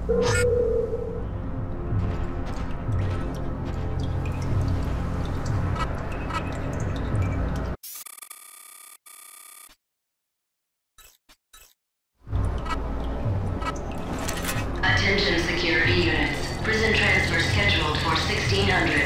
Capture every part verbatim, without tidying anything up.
Attention security units. Prison transfer scheduled for sixteen hundred.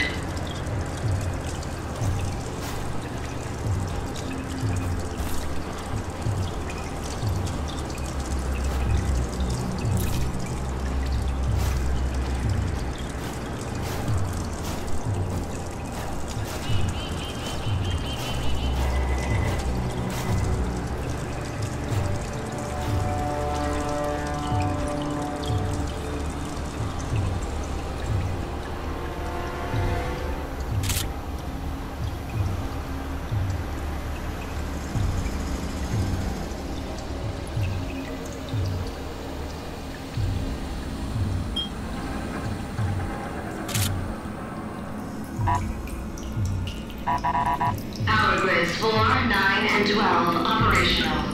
Power grids four, nine, and twelve operational.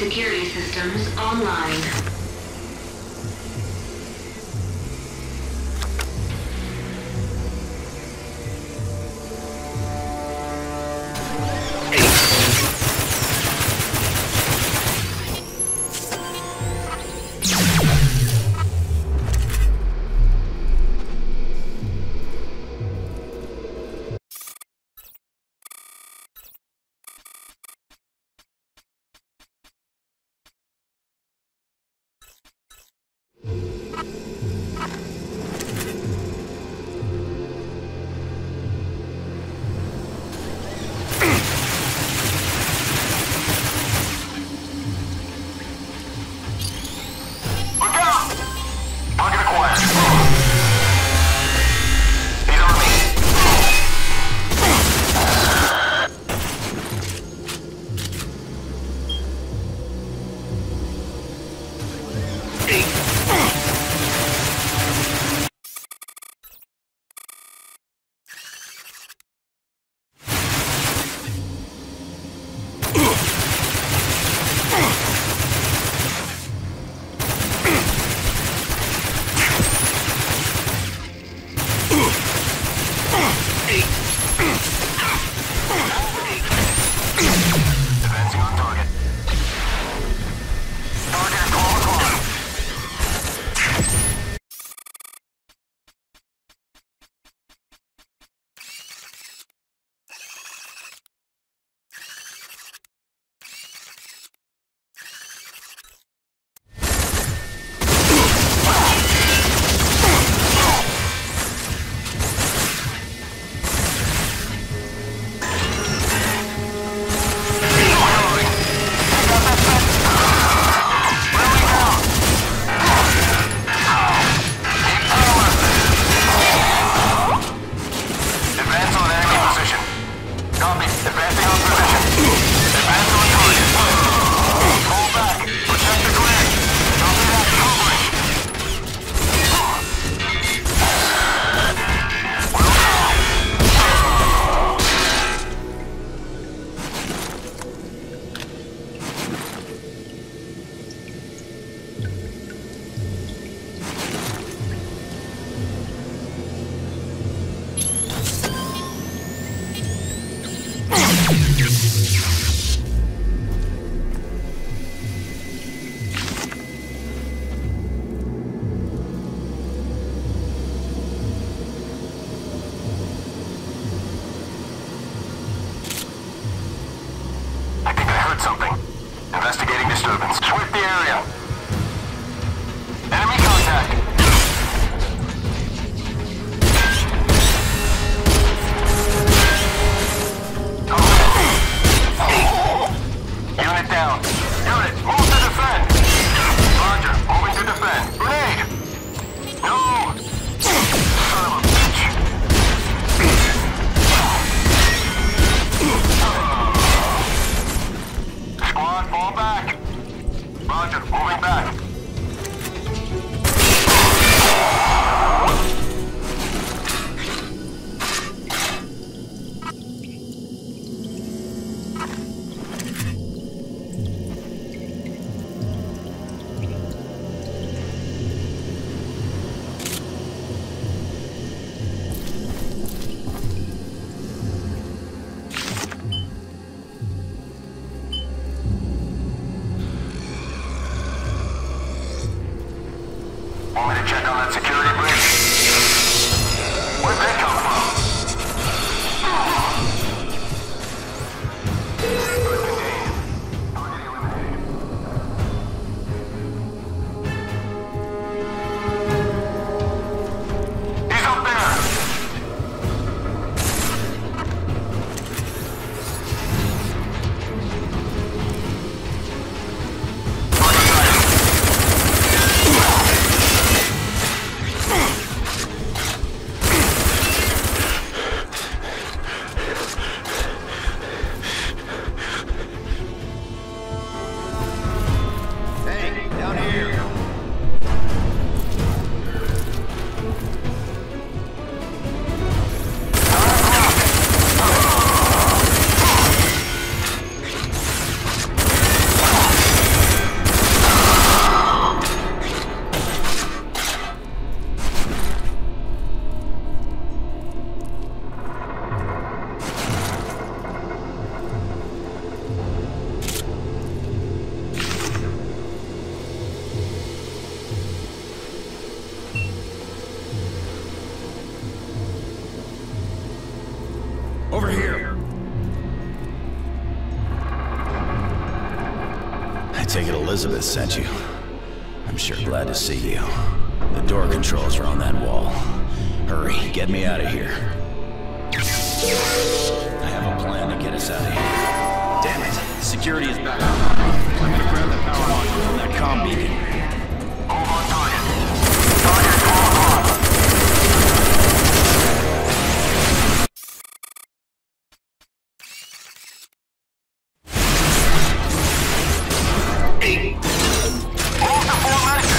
security systems online. Something. Investigating disturbance. Sweep the area. Enemy contact. Unit down. Unit, move to defend. Roger, moving to defend. Grenade. No. Son of a bitch. Squad, fall back. Roger, moving back. Want me to check on that security bridge? Where'd that come from? He's up there! take it Elizabeth sent you. I'm sure glad to see you. The door controls are on that wall. Hurry, get me out of here. I have a plan to get us out of here. Damn it, security is back. I'm gonna grab the power module from that comm beacon. Move on target. Target twelve o'clock. Eight. Move to formation.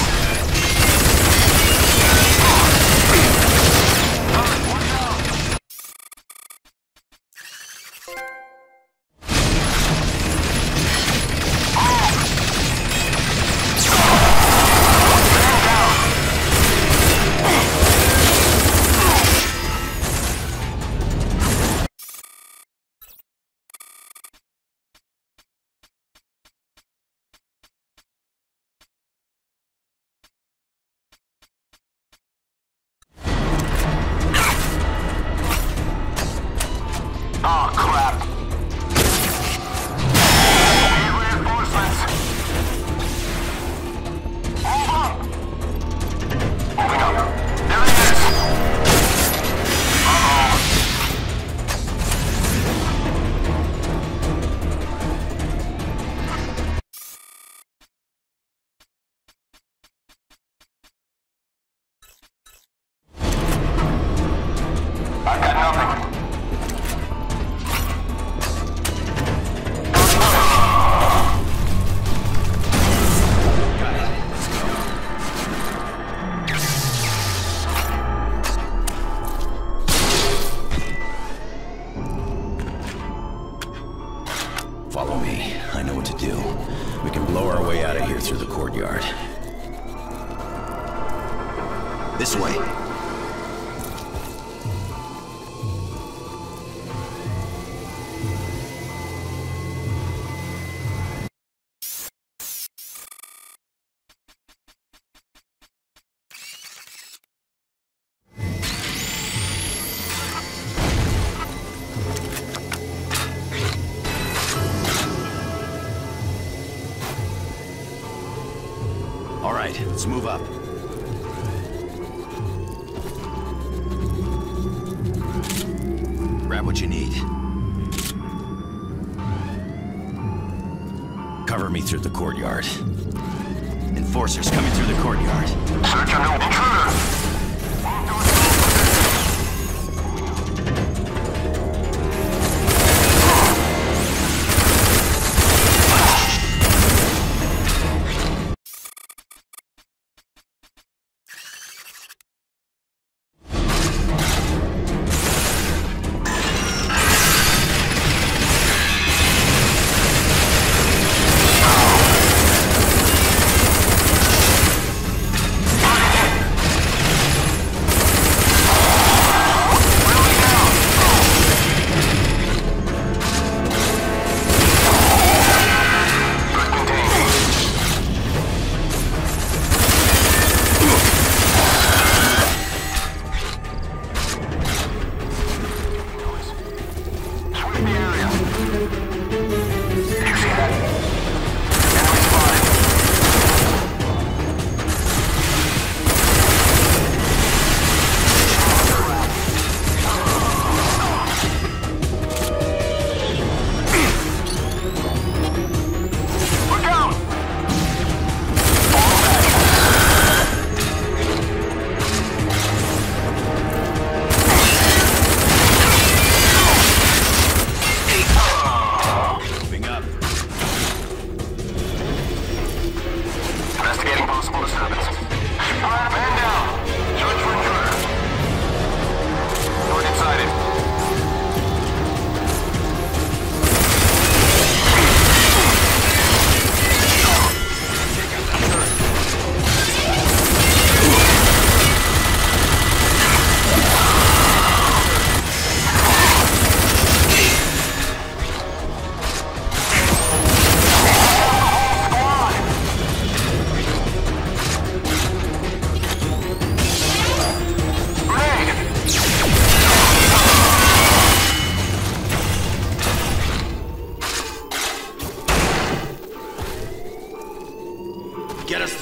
Oh, crap. Need reinforcements. Move up. Moving up. There he is. Uh-oh. I've got nothing. Follow me. I know what to do. We can blow our way out of here through the courtyard. This way. All right, let's move up. Grab what you need. Cover me through the courtyard. Enforcers coming through the courtyard. Search a new intruder.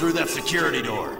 through that security door.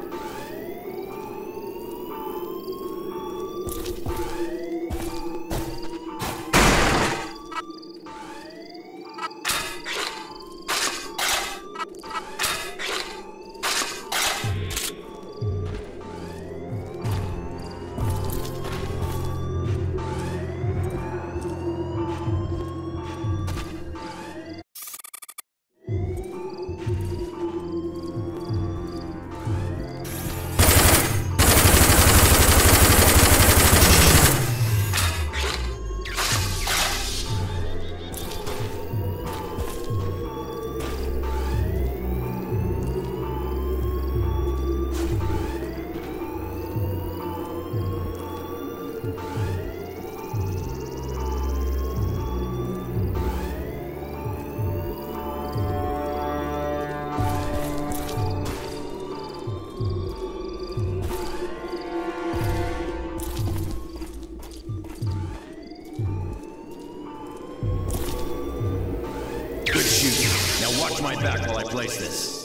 Good shooting. Now watch my back while I place this.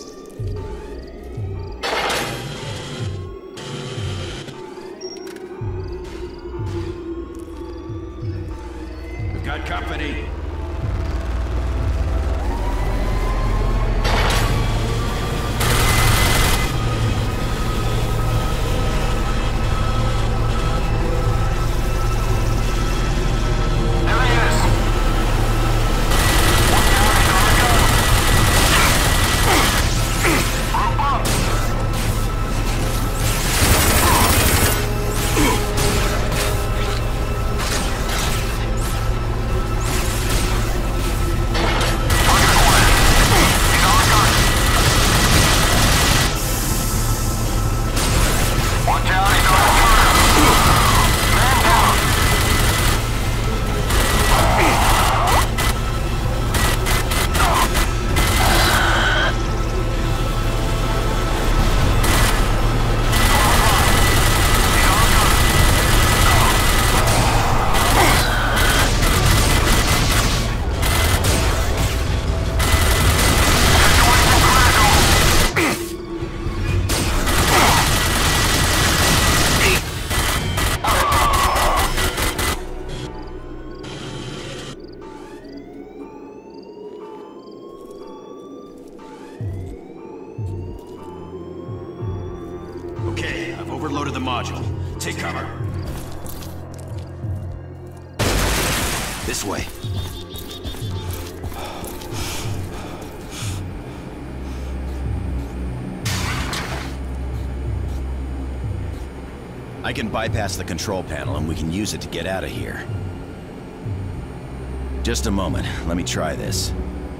We've got company. Okay, I've overloaded the module. Take cover. This way. I can bypass the control panel and we can use it to get out of here. Just a moment. Let me try this.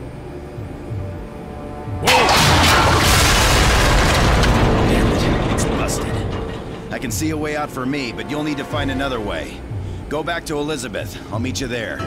I can see a way out for me, but you'll need to find another way. Go back to Elizabeth. I'll meet you there.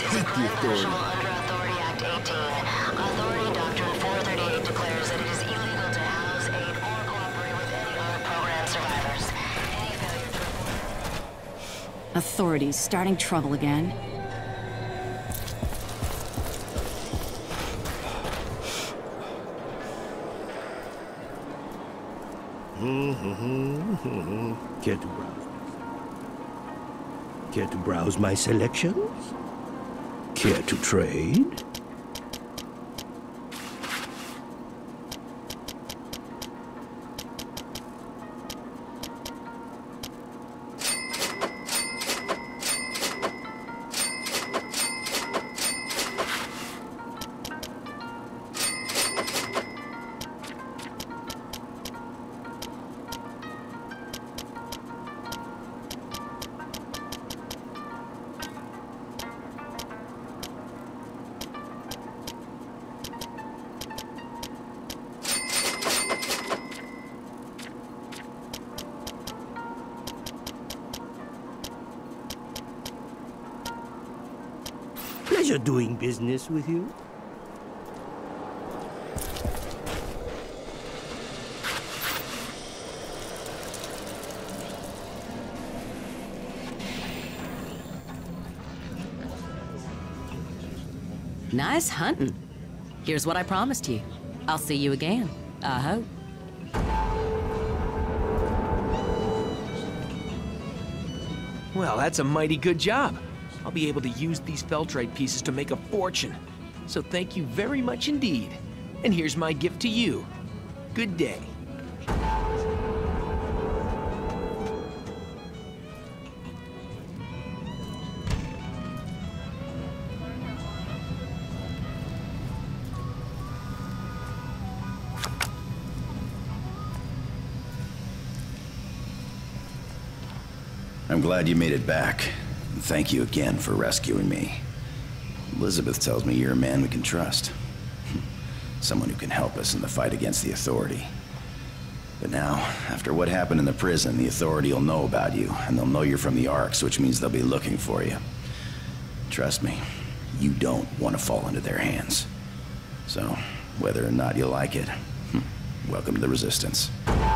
is a crime punishable under Authority Act eighteen. Authority Doctrine four thirty-eight declares that it is illegal to house, aid, or cooperate with any armed program survivors. Any failure to report... Authorities starting trouble again. Care to browse? Care to browse my selections? Care to trade? Pleasure doing business with you. Nice hunting. Here's what I promised you. I'll see you again, I hope. Well, that's a mighty good job. I'll be able to use these Feltrite pieces to make a fortune. So thank you very much indeed. And here's my gift to you. Good day. I'm glad you made it back. And thank you again for rescuing me. Elizabeth tells me you're a man we can trust. Someone who can help us in the fight against the Authority. But now, after what happened in the prison, the Authority will know about you, and they'll know you're from the Arks, which means they'll be looking for you. Trust me, you don't want to fall into their hands. So, whether or not you like it, welcome to the Resistance.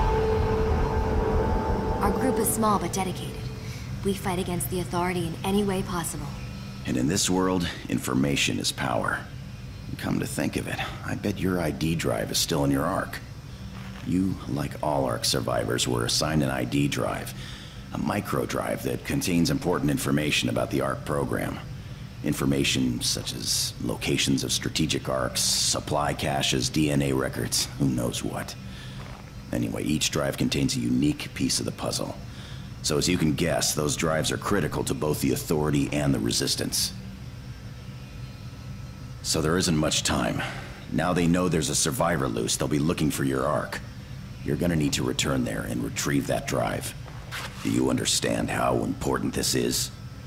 Our group is small but dedicated. We fight against the Authority in any way possible. And in this world, information is power. And come to think of it, I bet your I D drive is still in your Ark. You, like all Ark survivors, were assigned an I D drive. A micro drive that contains important information about the Ark program. Information such as locations of strategic Arks, supply caches, D N A records, who knows what. Anyway, each drive contains a unique piece of the puzzle. So as you can guess, those drives are critical to both the Authority and the Resistance. So there isn't much time. Now they know there's a survivor loose, they'll be looking for your Ark. You're gonna need to return there and retrieve that drive. Do you understand how important this is?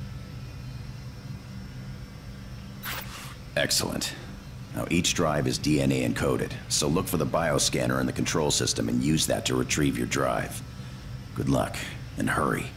Excellent. Now each drive is D N A encoded, so look for the bioscanner in the control system and use that to retrieve your drive. Good luck, and hurry.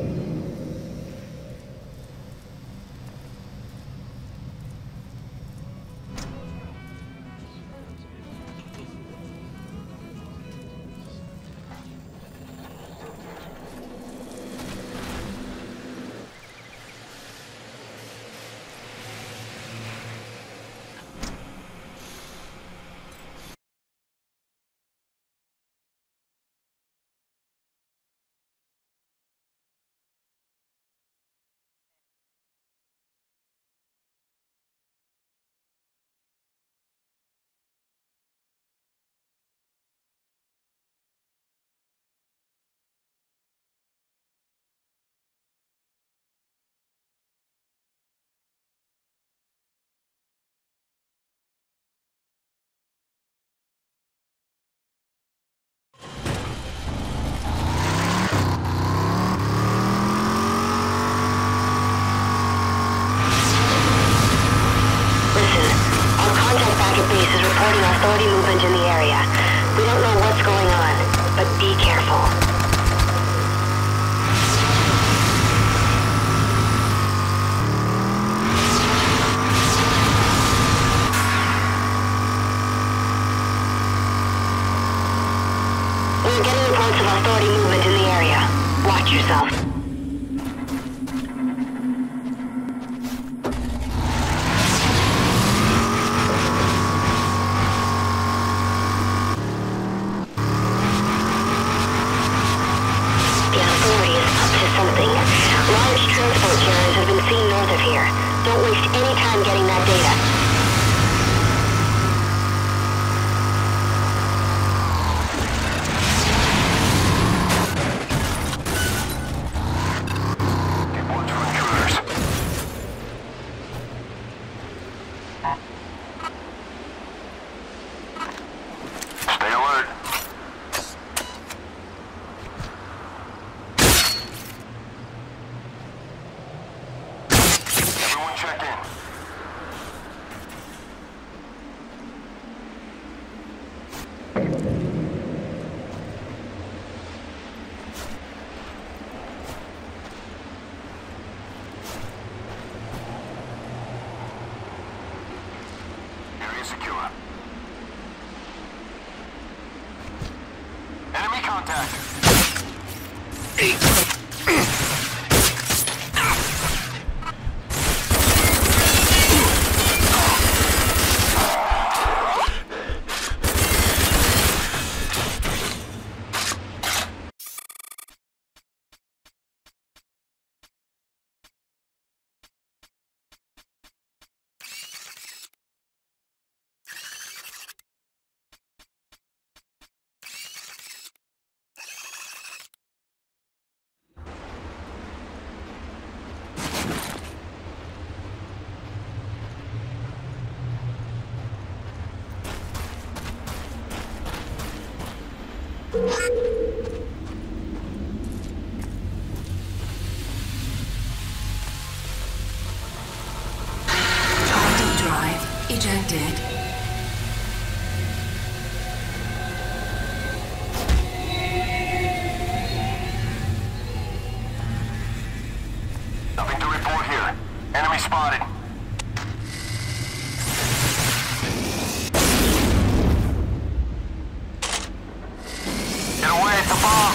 Authority movement in the area. We don't know what's going on, but be careful. reports of Authority movement in the area. Watch yourself. The Authority is up to something. Large transport carriers have been seen north of here. Don't waste any time getting that data. Secure. Enemy contact. I D drive ejected. Nothing to report here. Enemy spotted. Get away, it's a bomb!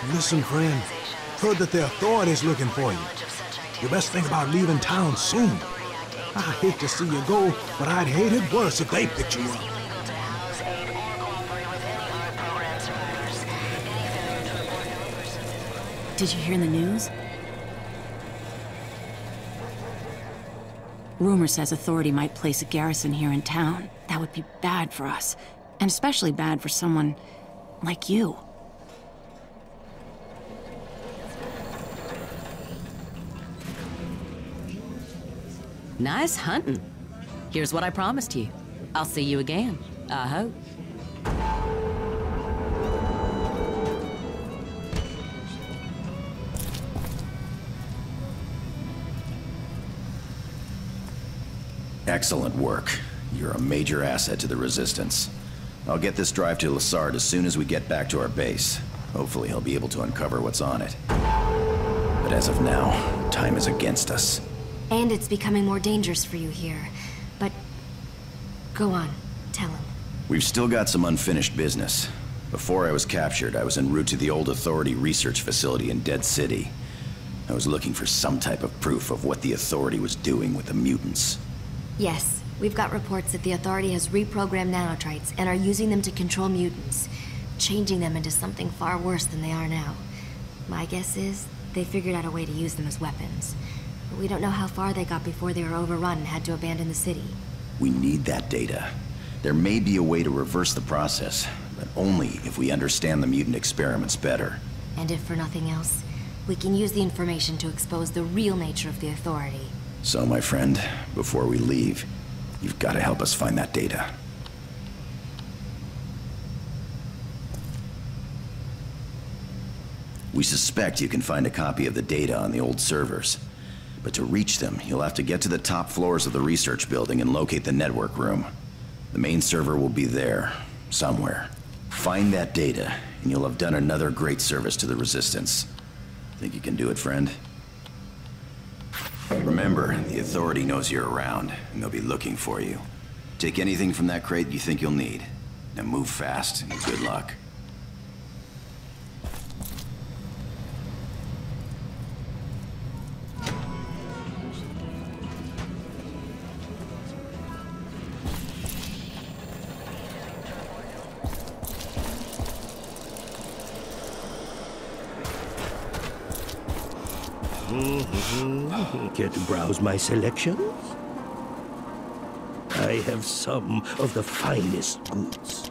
Listen, friend. Heard that the authority's looking for you. You best think about leaving town soon. I hate to see you go, but I'd hate it worse if they picked you up. Did you hear the news? Rumor says Authority might place a garrison here in town. That would be bad for us. And especially bad for someone like you. Nice hunting. Here's what I promised you. I'll see you again, I hope. Excellent work. You're a major asset to the Resistance. I'll get this drive to Lassard as soon as we get back to our base. Hopefully he'll be able to uncover what's on it. But as of now, time is against us. And it's becoming more dangerous for you here. But go on, tell him. We've still got some unfinished business. Before I was captured, I was en route to the old Authority research facility in Dead City. I was looking for some type of proof of what the Authority was doing with the mutants. Yes, we've got reports that the Authority has reprogrammed nanotrites and are using them to control mutants, changing them into something far worse than they are now. My guess is they figured out a way to use them as weapons. But we don't know how far they got before they were overrun and had to abandon the city. We need that data. There may be a way to reverse the process, but only if we understand the mutant experiments better. And if for nothing else, we can use the information to expose the real nature of the Authority. So, my friend, before we leave, you've got to help us find that data. We suspect you can find a copy of the data on the old servers. But to reach them, you'll have to get to the top floors of the research building and locate the network room. The main server will be there, somewhere. Find that data, and you'll have done another great service to the Resistance. Think you can do it, friend? Remember, the Authority knows you're around, and they'll be looking for you. Take anything from that crate you think you'll need. Now move fast, and good luck. Care to browse my selections? I have some of the finest goods.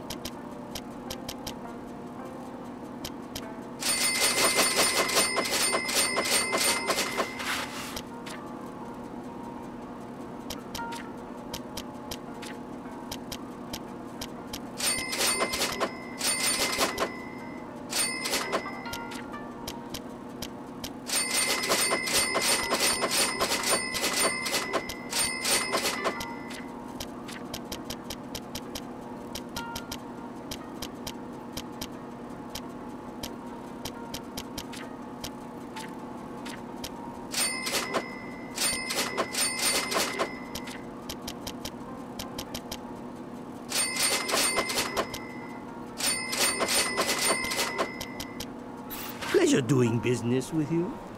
Pleasure doing business with you.